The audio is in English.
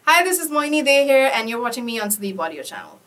Hi, this is Mohini Dey here and you're watching me on Sleep Audio channel.